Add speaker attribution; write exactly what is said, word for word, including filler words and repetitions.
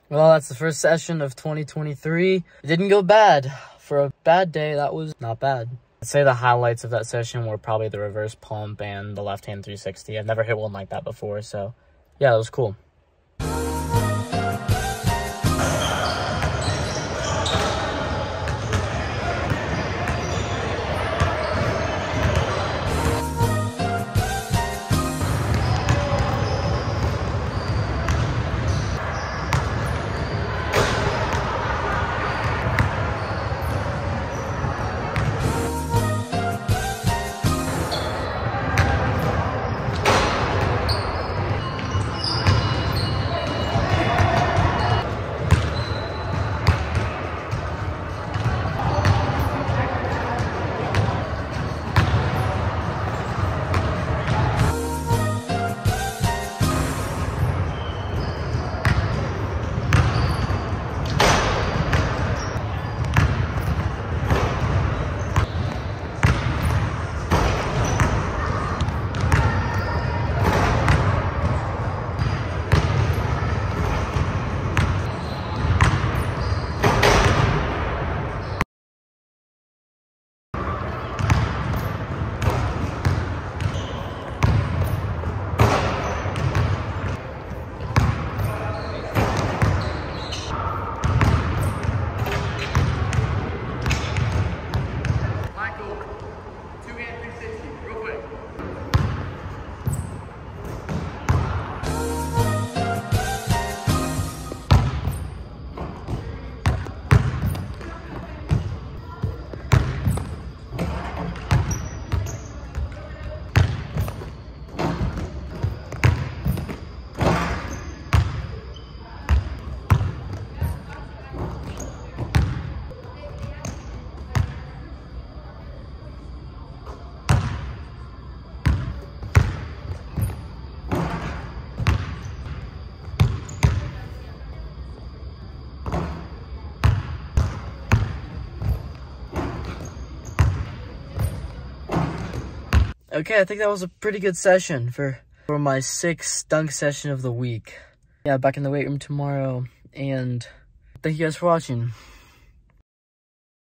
Speaker 1: Well, that's the first session of twenty twenty-three. It didn't go bad. For a bad day, that was not bad. I'd say the highlights of that session were probably the reverse pump and the left hand three sixty. I've never hit one like that before, so yeah, it was cool. Okay, I think that was a pretty good session for, for my sixth dunk session of the week. Yeah, back in the weight room tomorrow, and thank you guys for watching.